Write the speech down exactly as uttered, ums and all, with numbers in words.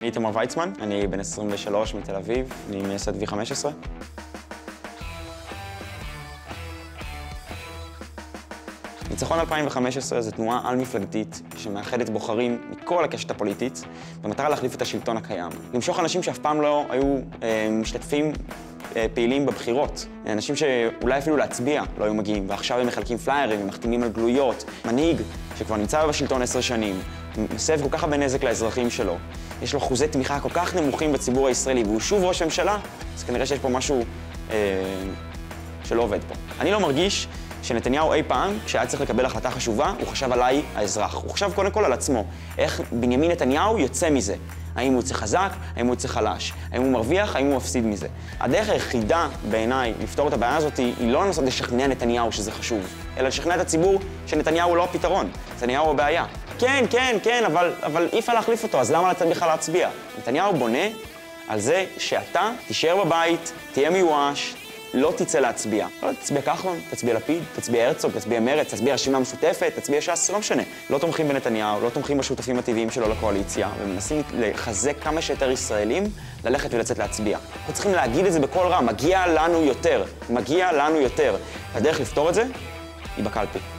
אני איתמר ויצמן, אני בן עשרים ושלוש מתל אביב, אני מייסד וי חמש עשרה. ניצחון אלפיים וחמש עשרה זו תנועה על-מפלגתית שמאחדת בוחרים מכל הקשת הפוליטית במטרה להחליף את השלטון הקיים. למשוך אנשים שאף פעם לא היו אה, משתתפים אה, פעילים בבחירות. אנשים שאולי אפילו להצביע לא היו מגיעים, ועכשיו הם מחלקים פליירים, הם מחתימים על גלויות. מנהיג שכבר נמצא בשלטון עשר שנים, מסב כל כך הרבה נזק לאזרחים שלו. יש לו אחוזי תמיכה כל כך נמוכים בציבור הישראלי, והוא שוב ראש ממשלה, אז כנראה שיש פה משהו אה, שלא עובד פה. אני לא מרגיש שנתניהו אי פעם, כשהיה צריך לקבל החלטה חשובה, הוא חשב עליי, האזרח. הוא חשב קודם כל על עצמו. איך בנימין נתניהו יוצא מזה? האם הוא יוצא חזק? האם הוא יוצא חלש? האם הוא מרוויח? האם הוא מפסיד מזה? הדרך היחידה בעיניי לפתור את הבעיה הזאת היא לא לנסות לשכנע נתניהו שזה חשוב, אלא לשכנע את הציבור שנתניהו הוא לא הפתרון, נתניהו הוא הבעיה. כן, כן, כן, אבל, אבל אי אפשר להחליף אותו, אז למה אתה בכלל להצביע? נתניהו בונה על זה שאתה תישאר בבית, תהיה מיואש, לא תצא להצביע. לא תצביע כחלון, תצביע לפיד, תצביע הרצוג, תצביע מרצ, תצביע רשימה משותפת, תצביע ש"ס, לא משנה. לא תומכים בנתניהו, לא תומכים בשותפים הטבעיים שלו לקואליציה, ומנסים לחזק כמה שיותר ישראלים ללכת ולצאת להצביע. אנחנו צריכים להגיד את זה בקול רם, מגיע לנו יותר, מגיע לנו יותר. הדרך לפתור את זה היא בקלפי.